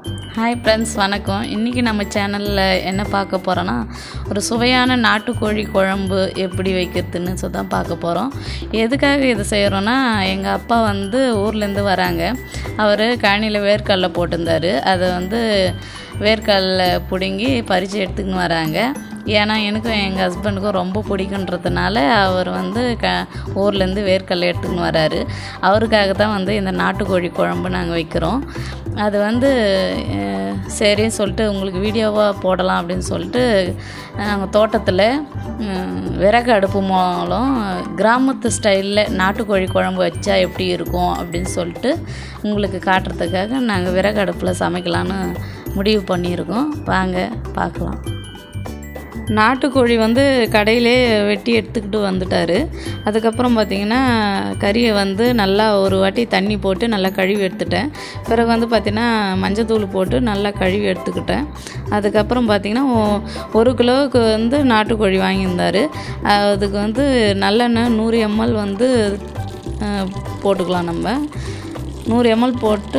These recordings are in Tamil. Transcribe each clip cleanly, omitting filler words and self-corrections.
ஹாய் ஃப்ரெண்ட்ஸ், வணக்கம். இன்றைக்கி நம்ம சேனலில் என்ன பார்க்க போகிறோன்னா, ஒரு சுவையான நாட்டுக்கோழி குழம்பு எப்படி வைக்கிறதுன்னு தான் பார்க்க போகிறோம். எதுக்காக இது செய்கிறோன்னா, எங்கள் அப்பா ஊர்லேருந்து வராங்க. அவர் கழனியில் வேர்க்கடலை போட்டிருந்தார். அதை வேர்க்கடலை பிடுங்கி பறித்து எடுத்துக்கின்னு வராங்க. ஏன்னா எனக்கும் எங்கள் ஹஸ்பண்டுக்கும் ரொம்ப பிடிக்குன்றதுனால அவர் ஊர்லேருந்து வேர்க்கடலை எடுத்துக்கின்னு வராரு. அவருக்காக தான் இந்த நாட்டுக்கோழி குழம்பு நாங்கள் வைக்கிறோம். அது சரின்னு சொல்லிட்டு உங்களுக்கு வீடியோவாக போடலாம் அப்படின்னு சொல்லிட்டு நாங்கள் தோட்டத்தில் விறகு அடுப்பு மூலம் கிராமத்து ஸ்டைலில் நாட்டுக்கோழி குழம்பு வச்சா எப்படி இருக்கும் அப்படின்னு சொல்லிட்டு உங்களுக்கு காட்டுறதுக்காக நாங்கள் விறகு அடுப்பில் சமைக்கலான்னு முடிவு பண்ணியிருக்கோம். வாங்க பார்க்கலாம். நாட்டுக்கோழி கடையிலே வெட்டி எடுத்துக்கிட்டு வந்துட்டார். அதுக்கப்புறம் பார்த்திங்கன்னா கறியை நல்லா ஒரு வாட்டி தண்ணி போட்டு நல்லா கழுவி எடுத்துட்டேன். பிறகு பார்த்திங்கன்னா மஞ்சத்தூள் போட்டு நல்லா கழுவி எடுத்துக்கிட்டேன். அதுக்கப்புறம் பார்த்திங்கன்னா 1 கிலோவுக்கு நாட்டுக்கோழி வாங்கியிருந்தார். அதுக்கு நல்லெண்ணெய் 100 ml போட்டுக்கலாம். நம்ம 100 ml போட்டு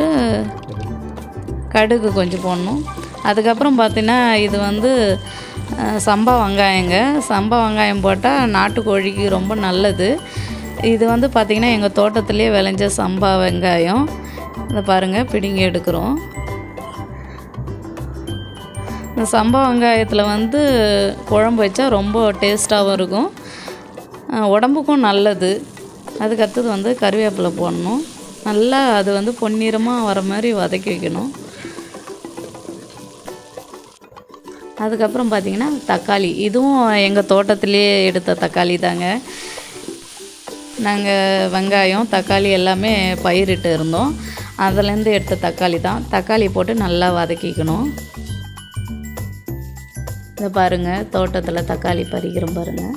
கடுகு கொஞ்சம் போடணும். அதுக்கப்புறம் பார்த்திங்கன்னா இது சம்பா வெங்காயம் போட்டால் நாட்டுக்கோழிக்கு ரொம்ப நல்லது. இது பார்த்திங்கன்னா எங்கள் தோட்டத்துலேயே விளைஞ்ச சம்பா வெங்காயம். இதை பாருங்கள், பிடுங்கி எடுக்கிறோம். இந்த சம்பா வெங்காயத்தில் குழம்பு வச்சா ரொம்ப டேஸ்ட்டாகவும் இருக்கும், உடம்புக்கும் நல்லது. அதுக்கடுத்தது கருவேப்பிலை போடணும். நல்லா அது பொன்னிறமாக வர மாதிரி வதக்கி வைக்கணும். அதுக்கப்புறம் பார்த்திங்கன்னா தக்காளி, இதுவும் எங்கள் தோட்டத்திலே எடுத்த தக்காளி தாங்க. நாங்கள் வெங்காயம் தக்காளி எல்லாமே பயிரிட்டு இருந்தோம். அதுலேருந்து எடுத்த தக்காளி தான். தக்காளி போட்டு நல்லா வதக்கிக்கணும். இதை பாருங்கள், தோட்டத்தில் தக்காளி பறிக்கிறோம் பாருங்கள்.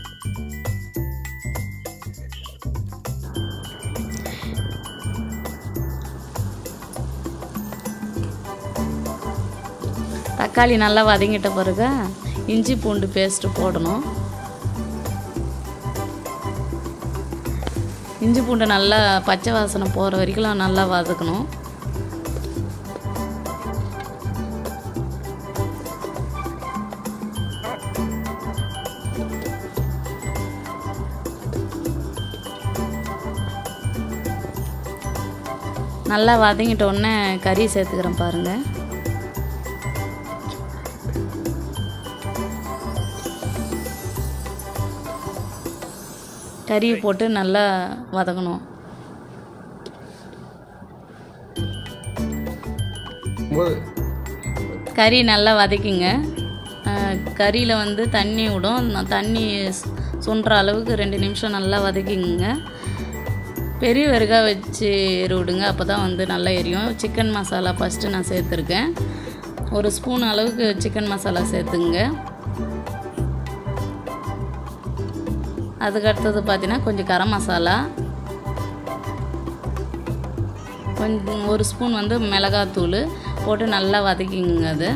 தக்காளி நல்லா வதங்கிட்ட பிறகு இஞ்சி பூண்டு பேஸ்ட்டு போடணும். இஞ்சி பூண்டு நல்லா பச்சை வாசனை போகிற வரைக்கும் நல்லா வதக்கணும். நல்லா வதங்கிட்ட உடனே கறி சேர்த்துக்கிறேன் பாருங்கள். கறியை போட்டு நல்லா வதக்கணும். கறி நல்லா வதக்கிங்க. கறியில் தண்ணி விடும். தண்ணி சுண்டுற அளவுக்கு 2 நிமிஷம் நல்லா வதக்கிங்க. பெரிய விறகா வச்சு விடுங்க, அப்போ தான் நல்லா எரியும். சிக்கன் மசாலா ஃபஸ்ட்டு நான் சேர்த்துருக்கேன். 1 ஸ்பூன் அளவுக்கு சிக்கன் மசாலா சேர்த்துங்க. அதுக்கடுத்தது பார்த்திங்கன்னா கொஞ்சம் கரம் மசாலா, கொஞ்சம் 1 ஸ்பூன் மிளகாத்தூள் போட்டு நல்லா வதக்கிங்க. அது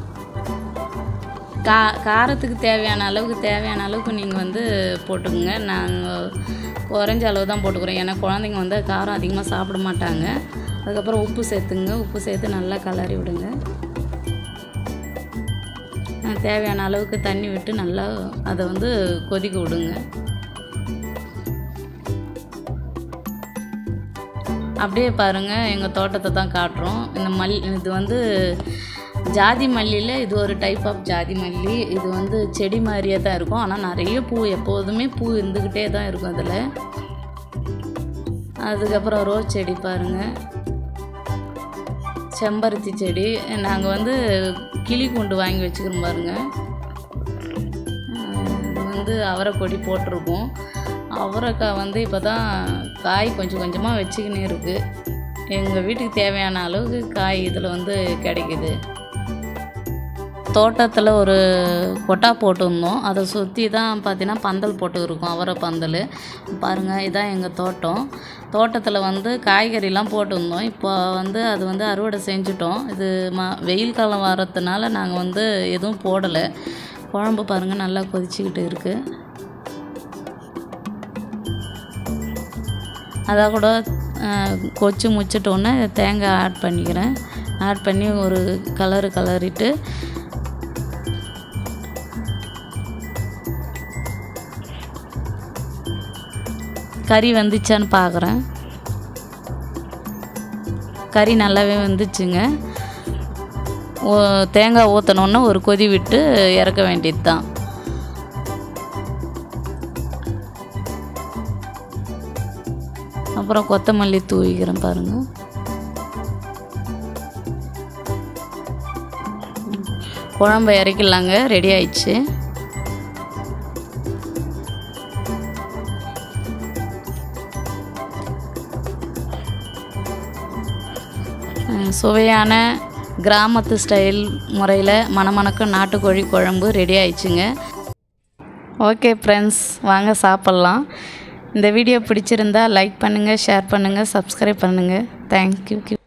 காரத்துக்கு தேவையான அளவுக்கு நீங்கள் போட்டுக்குங்க. நாங்கள் குறைஞ்ச அளவு தான் போட்டுக்கிறோம், ஏன்னா குழந்தைங்க காரம் அதிகமாக சாப்பிட மாட்டாங்க. அதுக்கப்புறம் உப்பு சேர்த்துங்க. உப்பு சேர்த்து நல்லா கலரி விடுங்க. தேவையான அளவுக்கு தண்ணி விட்டு நல்லா அதை கொதிக்க விடுங்க. அப்படியே பாருங்கள், எங்கள் தோட்டத்தை தான் காட்டுறோம். இந்த இது ஜாதி மல்லியில் இது ஒரு டைப் ஆஃப் ஜாதி மல்லி. இது செடி மாதிரியே தான் இருக்கும், ஆனால் நிறைய பூ, எப்போதுமே பூ இருந்துக்கிட்டே தான் இருக்கும் அதில். அதுக்கப்புறம் ரோஸ் செடி பாருங்கள், செம்பருத்தி செடி. நாங்கள் கிளி கொண்டு வாங்கி வச்சுக்கிறோம் பாருங்கள். இது அவரைக்கொடி போட்டிருக்கோம். அவரைக்காய் இப்போ தான் காய் கொஞ்சம் கொஞ்சமாக வச்சுக்கின்னு இருக்குது. எங்கள் வீட்டுக்கு தேவையான அளவுக்கு காய் இதில் கிடைக்குது. தோட்டத்தில் ஒரு கொட்டா போட்டுருந்தோம். அதை சுற்றி தான் பார்த்திங்கன்னா பந்தல் போட்டுருக்கோம், அவரை பந்தல் பாருங்கள். இதுதான் எங்கள் தோட்டத்தில் காய்கறிலாம் போட்டுருந்தோம். இப்போ அது அறுவடை செஞ்சுட்டோம். இது வெயில் காலம் வரதுனால நாங்கள் எதுவும் போடலை. குழம்பு பாருங்கள் நல்லா கொதிச்சிக்கிட்டு இருக்குது. அதை கூட கொச்சி முச்சிட்டோன்னே தேங்காய் ஆட் பண்ணிக்கிறேன். ஆட் பண்ணி ஒரு கலரிட்டு கறி வந்துச்சான்னு பார்க்குறேன். கறி நல்லாவே வந்துச்சுங்க. தேங்காய் ஊற்றினோன்னு ஒரு கொதி விட்டு இறக்க வேண்டியது தான். அப்புறம் கொத்தமல்லி தூவிக்கிறேன் பாருங்கள். குழம்பு இறக்கிடலாங்க. ரெடி ஆயிடுச்சு. சுவையான கிராமத்து ஸ்டைல் முறையில் மணமணக்கும் நாட்டுக்கோழி குழம்பு ரெடி ஆயிடுச்சுங்க. ஓகே ஃப்ரெண்ட்ஸ், வாங்க சாப்பிட்லாம். இந்த வீடியோ பிடிச்சிருந்தா லைக் பண்ணுங்கள், ஷேர் பண்ணுங்கள், சப்ஸ்கிரைப் பண்ணுங்கள். தேங்க்யூ.